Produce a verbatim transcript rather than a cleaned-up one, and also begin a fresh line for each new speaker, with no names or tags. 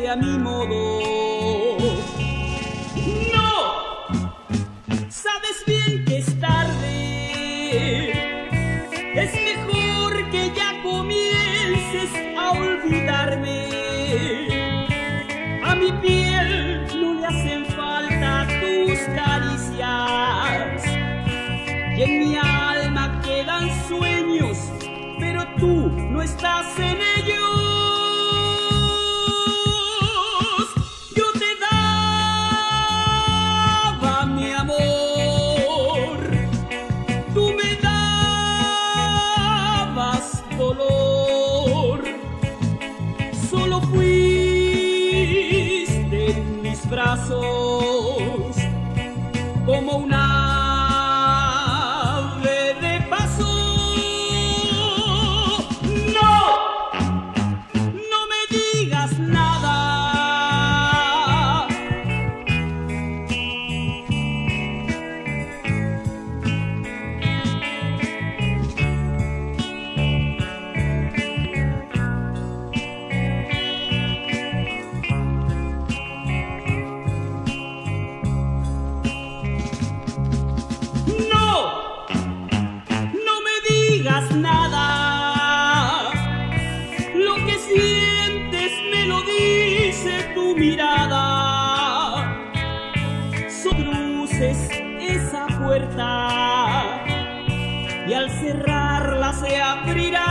a mi modo. ¡No! Sabes bien que es tarde. Es mejor que ya comiences a olvidarme. A mi piel no le hacen falta tus caricias. Y en mi alma quedan sueños, pero tú no estás en ellos. Yo te daba mi amor, tú me dabas dolor. Solo fuiste en mis brazos como una nada. Lo que sientes me lo dice tu mirada. Solo cruces esa puerta y al cerrarla se abrirá